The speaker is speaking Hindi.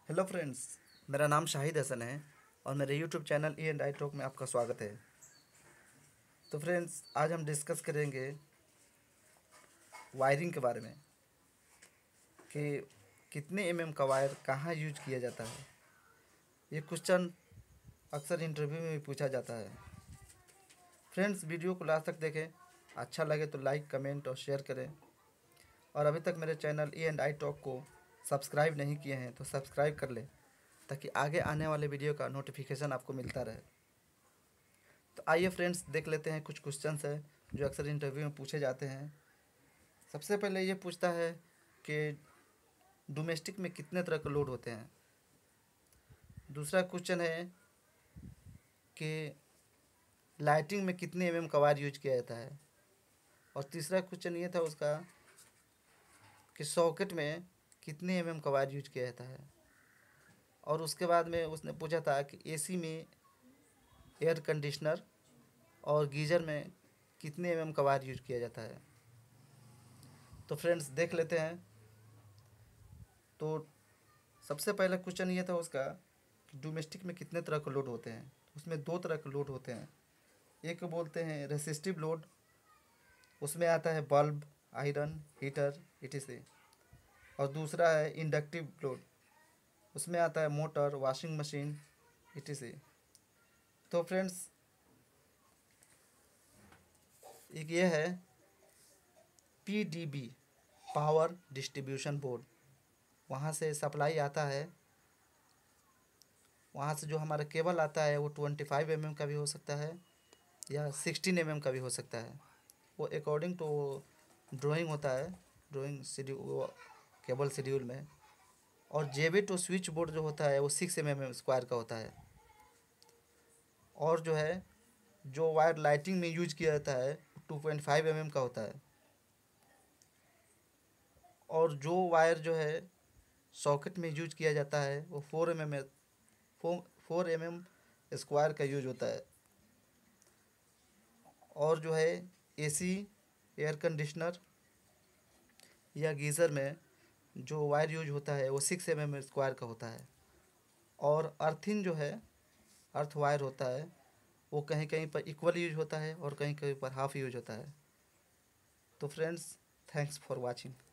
हेलो फ्रेंड्स, मेरा नाम शाहिद हसन है और मेरे YouTube channel E and I talk में आपका स्वागत है। तो फ्रेंड्स, आज हम डिस्कस करेंगे वायरिंग के बारे में कि कितने का वायर कहाँ यूज किया जाता है। ये क्वेश्चन अक्सर इंटरव्यू में भी पूछा जाता है। फ्रेंड्स, वीडियो को लास्ट तक देखें, अच्छा लगे तो लाइक, कमेंट और शेयर करें। और अभी तक मेरे channel E and I talk को सब्सक्राइब नहीं किए हैं तो सब्सक्राइब कर लें, ताकि आगे आने वाले वीडियो का नोटिफिकेशन आपको मिलता रहे। तो आइए फ्रेंड्स, देख लेते हैं कुछ क्वेश्चंस है जो अक्सर इंटरव्यू में पूछे जाते हैं। सबसे पहले ये पूछता है कि डोमेस्टिक में कितने तरह के लोड होते हैं। दूसरा क्वेश्चन है कि लाइटिंग में कितने का वायर यूज किया जाता है। और तीसरा क्वेश्चन ये था उसका कि सॉकेट में कितने का वायर यूज किया जाता है। और उसके बाद में उसने पूछा था कि एसी में, एयर कंडीशनर और गीज़र में कितने का वायर यूज किया जाता है। तो फ्रेंड्स, देख लेते हैं। तो सबसे पहला क्वेश्चन ये था उसका कि डोमेस्टिक में कितने तरह के लोड होते हैं। उसमें दो तरह के लोड होते हैं। एक को बोलते हैं रेसिस्टिव लोड, उसमें आता है बल्ब, आयरन, हीटर, etc। और दूसरा है इंडक्टिव लोड, उसमें आता है मोटर, वॉशिंग मशीन, etc। तो फ्रेंड्स, एक ये है PDB, पावर डिस्ट्रीब्यूशन बोर्ड। वहाँ से सप्लाई आता है, वहाँ से जो हमारा केबल आता है वो 25 का भी हो सकता है या 16 का भी हो सकता है। वो अकॉर्डिंग टू ड्राइंग होता है, ड्राइंग शेड्यूल, वो केबल शेड्यूल में। और जेबी टू स्विच बोर्ड जो होता है वो 6 स्क्वायर का होता है। और जो है, जो वायर लाइटिंग में यूज किया जाता है 2.5 का होता है। और जो वायर जो है सॉकेट में यूज किया जाता है वो 4 स्क्वायर का यूज होता है। और जो है एसी, एयर कंडीशनर या गीज़र में जो वायर यूज होता है वो 6 स्क्वायर का होता है। और अर्थिंग जो है, अर्थ वायर होता है, वो कहीं कहीं पर इक्वल यूज होता है और कहीं कहीं पर हाफ यूज होता है। तो फ्रेंड्स, थैंक्स फॉर वाचिंग।